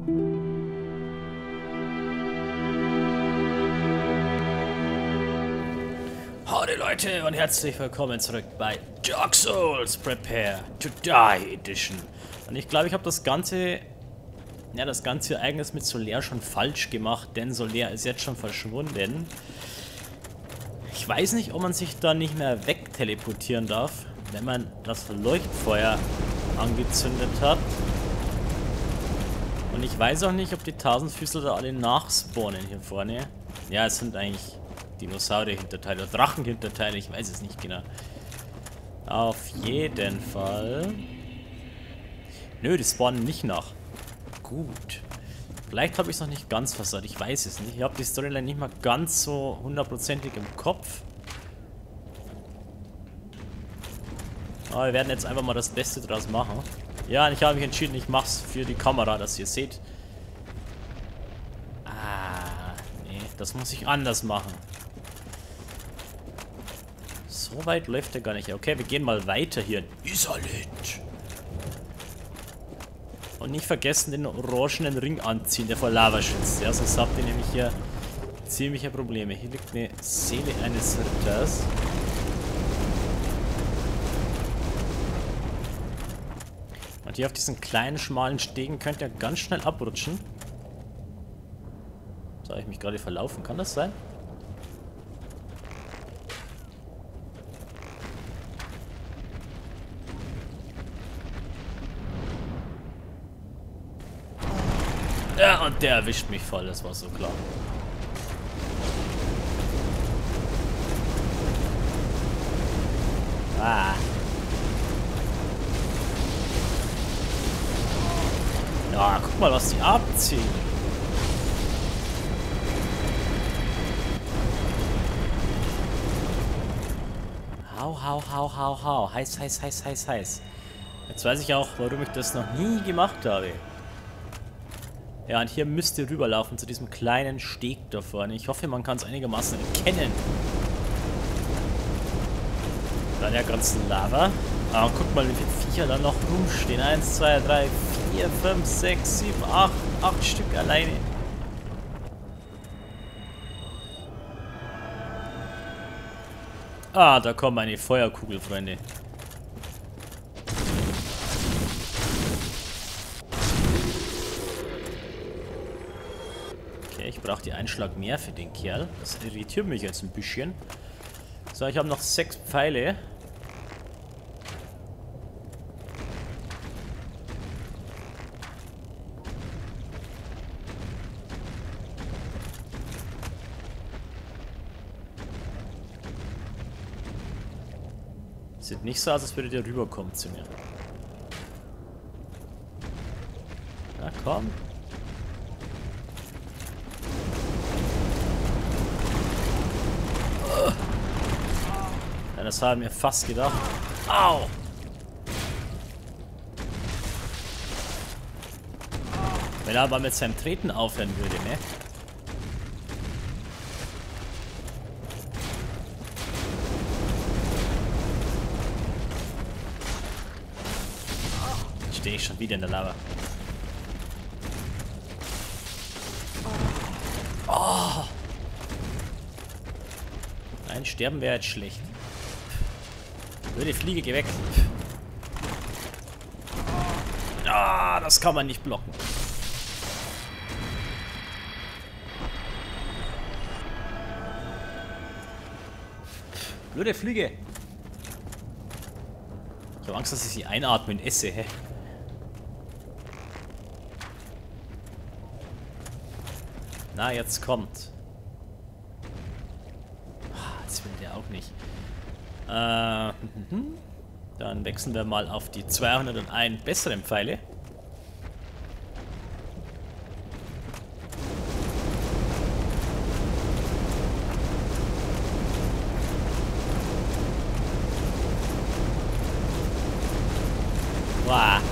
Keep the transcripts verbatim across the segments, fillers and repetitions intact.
Howdy Leute und herzlich willkommen zurück bei Dark Souls Prepare to Die Edition. Und ich glaube, ich habe das ganze, ja, das ganze Ereignis mit Solaire schon falsch gemacht, denn Solaire ist jetzt schon verschwunden. Ich weiß nicht, ob man sich da nicht mehr wegteleportieren darf, wenn man das Leuchtfeuer angezündet hat. Und ich weiß auch nicht, ob die Tausendfüßler da alle nachspawnen hier vorne. Ja, es sind eigentlich Dinosaurier-Hinterteile oder Drachen-Hinterteile, ich weiß es nicht genau. Auf jeden Fall. Nö, die spawnen nicht nach. Gut. Vielleicht habe ich es noch nicht ganz versaut, ich weiß es nicht. Ich habe die Storyline nicht mal ganz so hundertprozentig im Kopf. Aber wir werden jetzt einfach mal das Beste draus machen. Ja, und ich habe mich entschieden, ich mache es für die Kamera, dass ihr seht. Ah, nee, das muss ich anders machen. So weit läuft er gar nicht. Okay, wir gehen mal weiter hier. Isolit. Und nicht vergessen, den orangenen Ring anziehen, der vor Lava schützt. Ja, sonst habt ihr nämlich hier ziemliche Probleme. Hier liegt eine Seele eines Ritters. Und hier auf diesen kleinen, schmalen Stegen könnt ihr ganz schnell abrutschen. So, habe ich mich gerade verlaufen. Kann das sein? Ja, und der erwischt mich voll, das war so klar. Ah. Ja, guck mal, was die abziehen. Hau, hau, hau, hau, hau. Heiß, heiß, heiß, heiß, heiß. Jetzt weiß ich auch, warum ich das noch nie gemacht habe. Ja, und hier müsst ihr rüberlaufen zu diesem kleinen Steg da vorne. Ich hoffe, man kann es einigermaßen erkennen. Da der ganzen Lava. Ah, guck mal, wie viele Viecher da noch rumstehen. Eins, zwei, drei, vier, fünf, sechs, sieben, acht. Acht Stück alleine. Ah, da kommt eine Feuerkugel, Freunde. Ich brauche die einen Schlag mehr für den Kerl. Das irritiert mich jetzt ein bisschen. So, ich habe noch sechs Pfeile. Sieht nicht so aus, als würde der rüberkommen zu mir. Na komm. Ja, das haben wir fast gedacht. Au! Wenn er aber mit seinem Treten aufhören würde, ne? Jetzt stehe ich schon wieder in der Lava. Oh! Nein, sterben wäre jetzt schlecht. Blöde Fliege, geh weg. Ah, das kann man nicht blocken. Blöde Fliege. Ich habe Angst, dass ich sie einatme und esse. Hä? Na, jetzt kommt. Jetzt will der auch nicht. Äh, dann wechseln wir mal auf die zweihunderteins besseren Pfeile. Wow.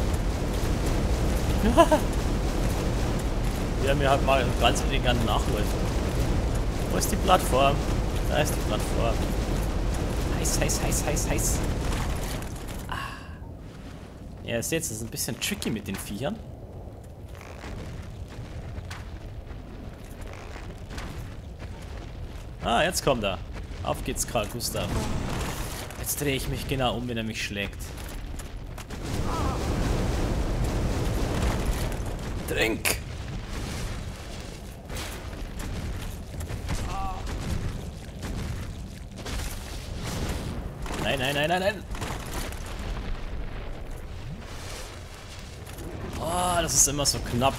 Wir haben ja halt mal ganz elegant nachläufen. Wo ist die Plattform? Da ist die Plattform. Heiß, heiß, heiß, heiß, heiß. Ah. Ja, ihr seht, es ist ein bisschen tricky mit den Viechern. Ah, jetzt kommt er. Auf geht's, Karl Gustav. Jetzt drehe ich mich genau um, wenn er mich schlägt. Trink! Nein, nein, nein, nein, nein! Oh, das ist immer so knapp.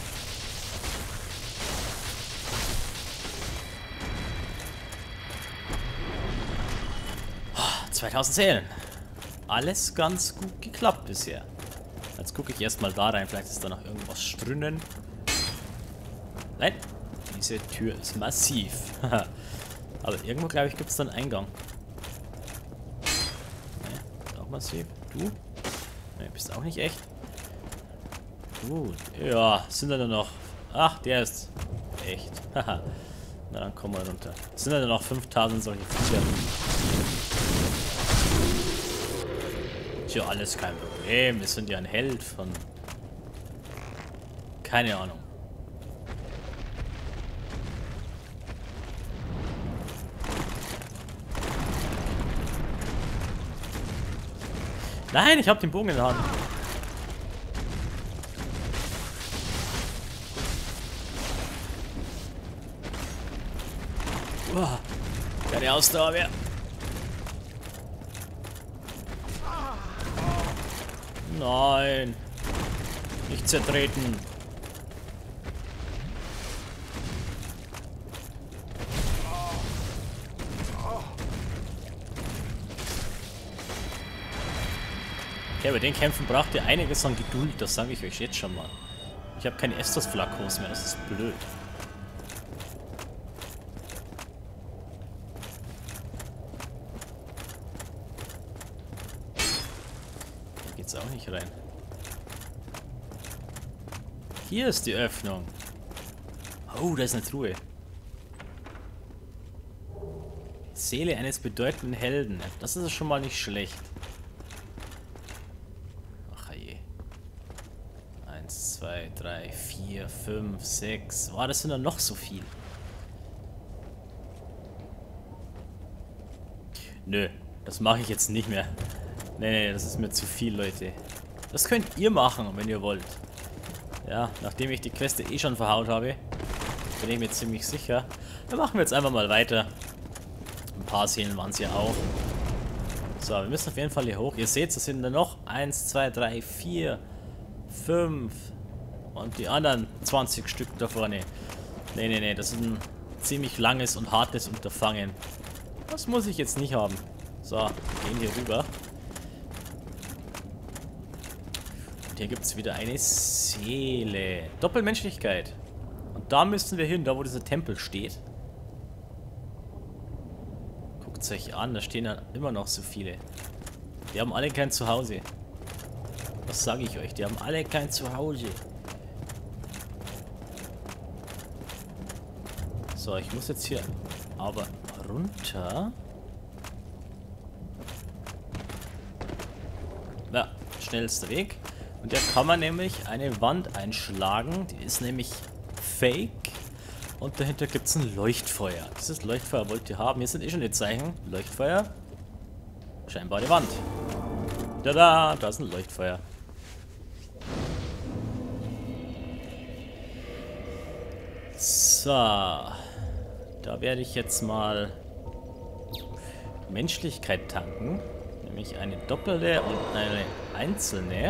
Oh, zweitausend Seelen. Alles ganz gut geklappt bisher. Jetzt gucke ich erstmal da rein. Vielleicht ist da noch irgendwas drinnen. Nein, diese Tür ist massiv. Aber irgendwo, glaube ich, gibt es da einen Eingang. Nee, auch massiv. Du? Nee, bist auch nicht echt. Gut. Ja, sind da noch... Ach, der ist echt. Haha. Na, dann kommen wir runter. Sind da noch fünftausend solche Viecher? Tja, alles kein Problem. Wir sind ja ein Held von... Keine Ahnung. Nein, ich habe den Bogen in der Hand. Uah, keine Ausdauer mehr. Nein. Nicht zertreten. Okay, bei den Kämpfen braucht ihr einiges an Geduld, das sage ich euch jetzt schon mal. Ich habe keine Estus-Flakos mehr, das ist blöd. Hier geht's auch nicht rein. Hier ist die Öffnung. Oh, da ist eine Truhe. Seele eines bedeutenden Helden. Das ist schon mal nicht schlecht. zwei, drei, vier, fünf, sechs. Boah, das sind dann noch so viel. Nö, das mache ich jetzt nicht mehr. Nee, nee, das ist mir zu viel, Leute. Das könnt ihr machen, wenn ihr wollt. Ja, nachdem ich die Queste eh schon verhaut habe, bin ich mir ziemlich sicher. Dann machen wir jetzt einfach mal weiter. Ein paar Seelen waren es ja auch. So, wir müssen auf jeden Fall hier hoch. Ihr seht, es sind da noch eins, zwei, drei, vier, fünf... Und die anderen zwanzig Stück da vorne. Nee, nee, nee, das ist ein ziemlich langes und hartes Unterfangen. Das muss ich jetzt nicht haben. So, wir gehen hier rüber. Und hier gibt es wieder eine Seele. Doppelmenschlichkeit. Und da müssen wir hin, da wo dieser Tempel steht. Guckt es euch an, da stehen ja immer noch so viele. Die haben alle kein Zuhause. Was sage ich euch? Die haben alle kein Zuhause. So, ich muss jetzt hier aber runter. Ja, schnellster Weg. Und da kann man nämlich eine Wand einschlagen. Die ist nämlich fake. Und dahinter gibt es ein Leuchtfeuer. Dieses Leuchtfeuer wollt ihr haben. Hier sind eh schon die Zeichen. Leuchtfeuer. Scheinbar die Wand. Tada, da ist ein Leuchtfeuer. So. Da werde ich jetzt mal Menschlichkeit tanken. Nämlich eine doppelte und eine einzelne.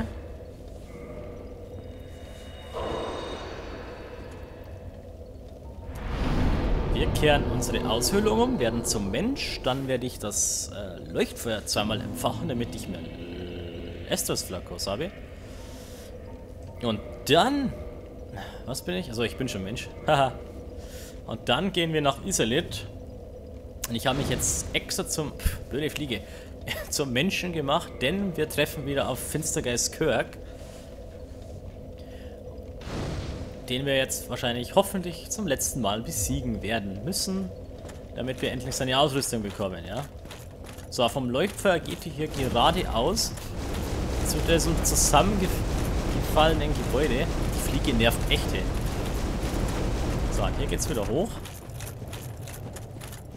Wir kehren unsere Aushöhlung um, werden zum Mensch. Dann werde ich das äh, Leuchtfeuer zweimal entfachen, damit ich mehr Estus-Flakos habe. Und dann... Was bin ich? Also ich bin schon Mensch. Haha. Und dann gehen wir nach Iserlit. Und ich habe mich jetzt extra zum... Pff, blöde Fliege. Zum Menschen gemacht, denn wir treffen wieder auf Finstergeist Kirk. Den wir jetzt wahrscheinlich hoffentlich zum letzten Mal besiegen werden müssen. Damit wir endlich seine Ausrüstung bekommen, ja. So, vom Leuchtfeuer geht ihr hier geradeaus zu diesem zusammengefallenen Gebäude. Die Fliege nervt echt, ey. So, und hier geht's wieder hoch.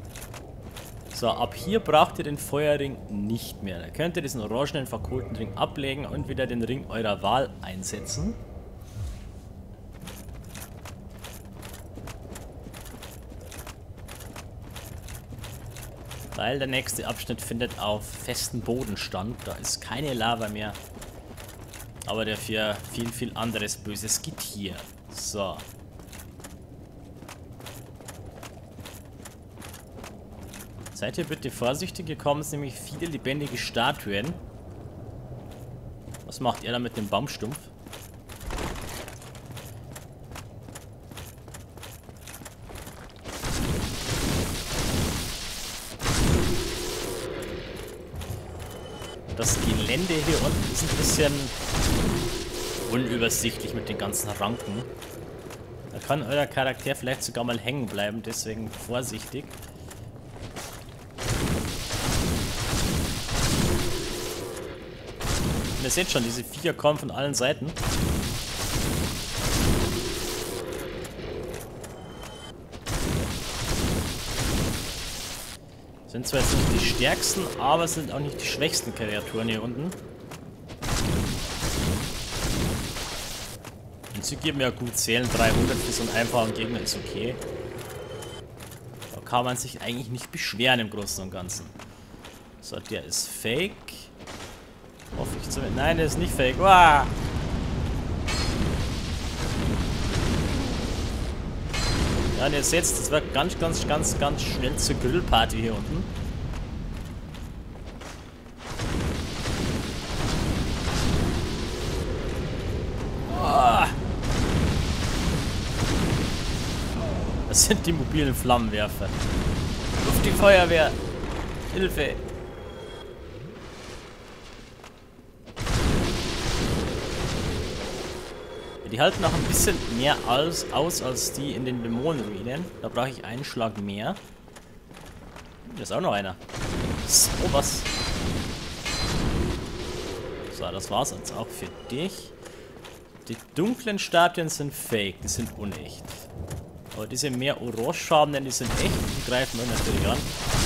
So, ab hier braucht ihr den Feuerring nicht mehr. Da könnt ihr diesen orangenen verkohlten Ring ablegen und wieder den Ring eurer Wahl einsetzen. Weil der nächste Abschnitt findet auf festem Boden stand. Da ist keine Lava mehr. Aber dafür viel, viel anderes Böses geht hier. So. Seid ihr bitte vorsichtig, hier kommen nämlich viele lebendige Statuen. Was macht er da mit dem Baumstumpf? Das Gelände hier unten ist ein bisschen unübersichtlich mit den ganzen Ranken. Da kann euer Charakter vielleicht sogar mal hängen bleiben, deswegen vorsichtig. Und ihr seht schon, diese Viecher kommen von allen Seiten. Sind zwar jetzt nicht die stärksten, aber sind auch nicht die schwächsten Kreaturen hier unten. Und sie geben ja gut Seelen, dreihundert für so einen einfachen Gegner ist okay. Da kann man sich eigentlich nicht beschweren im Großen und Ganzen. So, der ist fake. Hoffe ich zumindest. Nein, der ist nicht fake. Uah! Ja, und ihr seht, das wird ganz, ganz, ganz, ganz schnell zur Grillparty hier unten. Oh. Das sind die mobilen Flammenwerfer. Auf die Feuerwehr! Hilfe! Die halten auch ein bisschen mehr aus, aus als die in den Dämonenruinen. Da brauche ich einen Schlag mehr. Da ist auch noch einer. So, was? So, das war's jetzt auch für dich. Die dunklen Statuen sind fake, die sind unecht. Aber diese mehr orangefarbenen, die sind echt, die greifen wir natürlich an.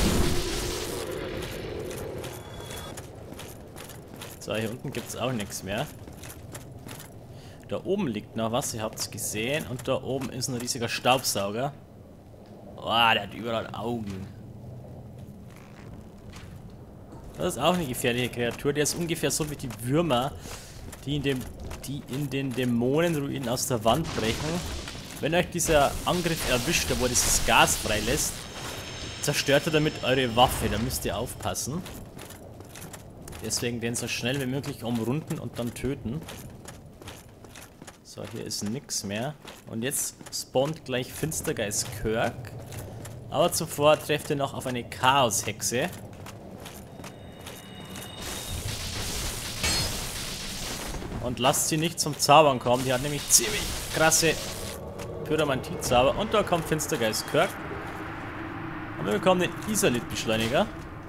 So, hier unten gibt es auch nichts mehr. Da oben liegt noch was, ihr habt es gesehen. Und da oben ist ein riesiger Staubsauger. Oh, der hat überall Augen. Das ist auch eine gefährliche Kreatur. Der ist ungefähr so wie die Würmer, die in, dem, die in den Dämonenruinen aus der Wand brechen. Wenn euch dieser Angriff erwischt, wo er dieses Gas freilässt, zerstört er damit eure Waffe. Da müsst ihr aufpassen. Deswegen den so schnell wie möglich umrunden und dann töten. So, hier ist nichts mehr. Und jetzt spawnt gleich Finstergeist Kirk. Aber zuvor trefft ihr noch auf eine Chaoshexe. Und lasst sie nicht zum Zaubern kommen. Die hat nämlich ziemlich krasse Pyromantie-Zauber. Und da kommt Finstergeist Kirk. Und wir bekommen den Isalit-Beschleuniger.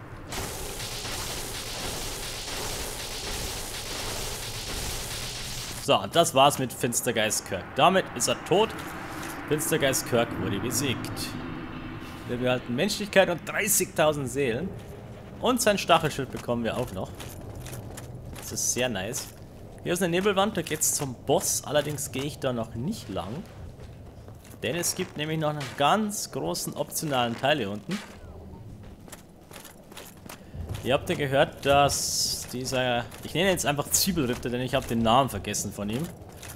So, und das war's mit Finstergeist Kirk. Damit ist er tot. Finstergeist Kirk wurde besiegt. Wir behalten Menschlichkeit und dreißigtausend Seelen. Und sein Stachelschild bekommen wir auch noch. Das ist sehr nice. Hier ist eine Nebelwand, da geht's zum Boss. Allerdings gehe ich da noch nicht lang. Denn es gibt nämlich noch einen ganz großen optionalen Teil hier unten. Ihr habt ja gehört, dass dieser... Ich nenne ihn jetzt einfach Zwiebelritter, denn ich habe den Namen vergessen von ihm.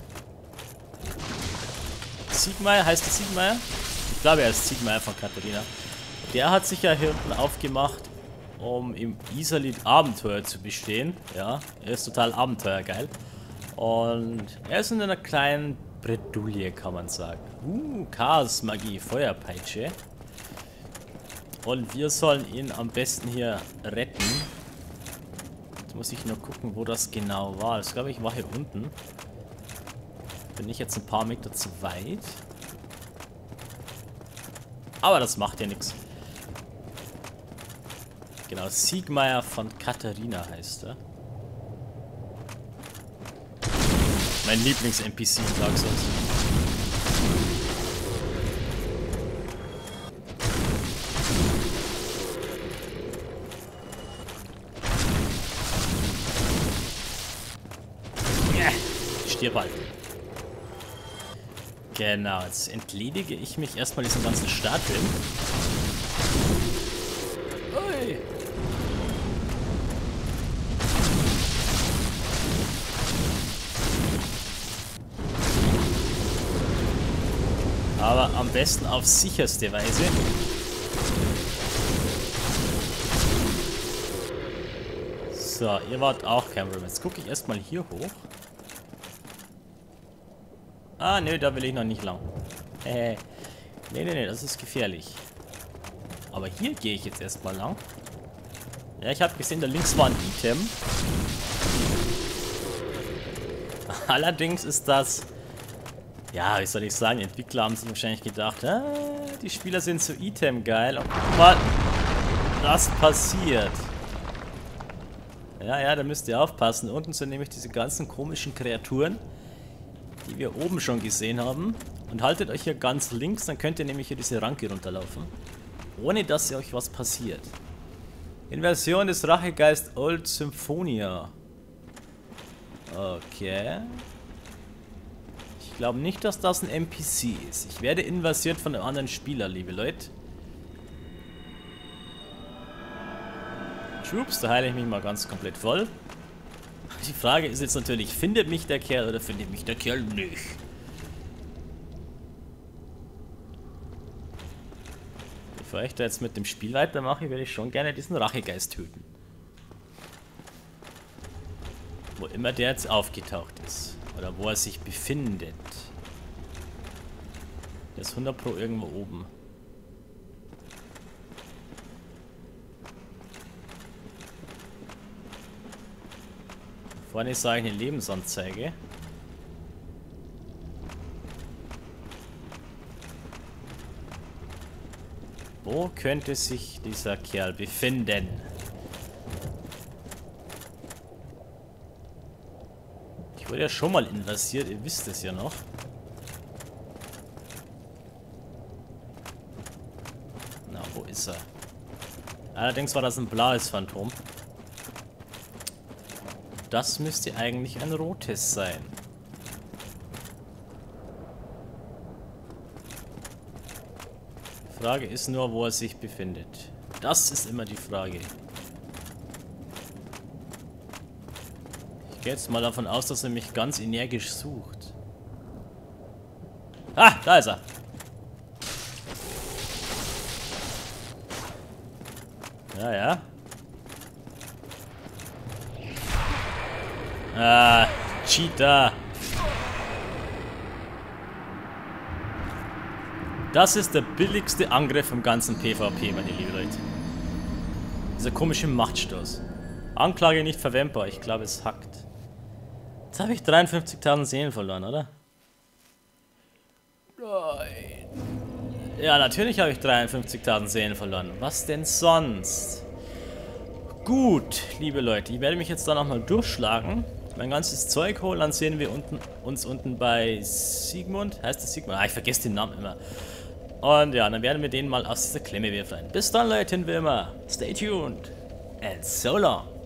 Siegmeier, heißt der Siegmeier? Ich glaube, er ist Siegmeier von Katharina. Der hat sich ja hier unten aufgemacht, um im Isalit Abenteuer zu bestehen. Ja, er ist total abenteuergeil. Und er ist in einer kleinen Bredouille, kann man sagen. Uh, Chaos-Magie, Feuerpeitsche. Und wir sollen ihn am besten hier retten. Jetzt muss ich nur gucken, wo das genau war. Das glaube ich war hier unten. Bin ich jetzt ein paar Meter zu weit. Aber das macht ja nichts. Genau, Siegmeier von Katharina heißt er. Mein Lieblings-N P C in Dark Souls. vier Balken. Genau, jetzt entledige ich mich erstmal diesen ganzen Startfilm. Ui. Aber am besten auf sicherste Weise. So, ihr wart auch kein Problem. Jetzt gucke ich erstmal hier hoch. Ah, nö, da will ich noch nicht lang. Äh, nee, nee, nee, das ist gefährlich. Aber hier gehe ich jetzt erstmal lang. Ja, ich habe gesehen, da links war ein Item. Allerdings ist das... Ja, wie soll ich sagen, die Entwickler haben sich wahrscheinlich gedacht, ah, die Spieler sind so Item-geil. Und guck mal, was passiert. Ja, ja, da müsst ihr aufpassen. Unten sind nämlich diese ganzen komischen Kreaturen, die wir oben schon gesehen haben. Und haltet euch hier ganz links, dann könnt ihr nämlich hier diese Ranke runterlaufen. Ohne dass ihr euch was passiert. Inversion des Rachegeist Old Symphonia. Okay. Ich glaube nicht, dass das ein N P C ist. Ich werde inversiert von einem anderen Spieler, liebe Leute. Troops, da heile ich mich mal ganz komplett voll. Die Frage ist jetzt natürlich, findet mich der Kerl oder findet mich der Kerl nicht? Bevor ich da jetzt mit dem Spiel weitermache, würde ich schon gerne diesen Rachegeist töten. Wo immer der jetzt aufgetaucht ist. Oder wo er sich befindet. Der ist hundert Pro irgendwo oben. Vorne ist eigentlich eine Lebensanzeige. Wo könnte sich dieser Kerl befinden? Ich wurde ja schon mal inversiert, ihr wisst es ja noch. Na, wo ist er? Allerdings war das ein blaues Phantom. Das müsste eigentlich ein rotes sein. Die Frage ist nur, wo er sich befindet. Das ist immer die Frage. Ich gehe jetzt mal davon aus, dass er mich ganz energisch sucht. Ah, da ist er. Ja, ja. Ah, Cheater. Das ist der billigste Angriff im ganzen PvP, meine lieben Leute. Dieser komische Machtstoß. Anklage nicht verwendbar. Ich glaube, es hackt. Jetzt habe ich dreiundfünfzigtausend Seelen verloren, oder? Nein. Ja, natürlich habe ich dreiundfünfzigtausend Seelen verloren. Was denn sonst? Gut, liebe Leute. Ich werde mich jetzt da nochmal durchschlagen. Mein ganzes Zeug holen. Dann sehen wir unten, uns unten bei Sigmund. Heißt das Sigmund? Ah, ich vergesse den Namen immer. Und ja, dann werden wir den mal aus dieser Klemme befreien. Bis dann, Leute, wie immer. Stay tuned. And so long.